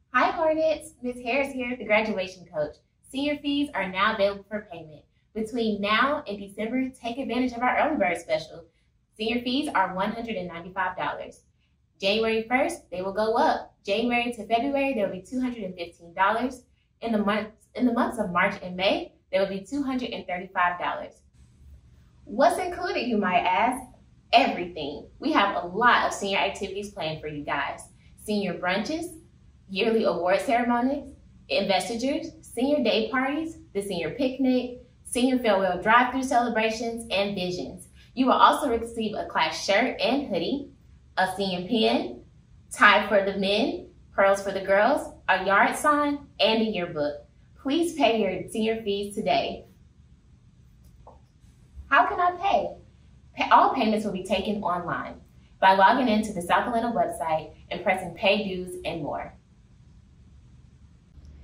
Hi Hornets, Ms. Harris here, the graduation coach. Senior fees are now available for payment. Between now and December, take advantage of our early bird special. Senior fees are $195. January 1st, they will go up. January to February, they will be $215. In the months of March and May, they will be $235. What's included, you might ask? Everything. We have a lot of senior activities planned for you guys. Senior brunches, yearly award ceremonies, investitures, senior day parties, the senior picnic, senior farewell drive-through celebrations, and visions. You will also receive a class shirt and hoodie, a senior pin, tie for the men, pearls for the girls, a yard sign, and a yearbook. Please pay your senior fees today. How can I pay? All payments will be taken online by logging into the South Atlanta website and pressing Pay Dues and More.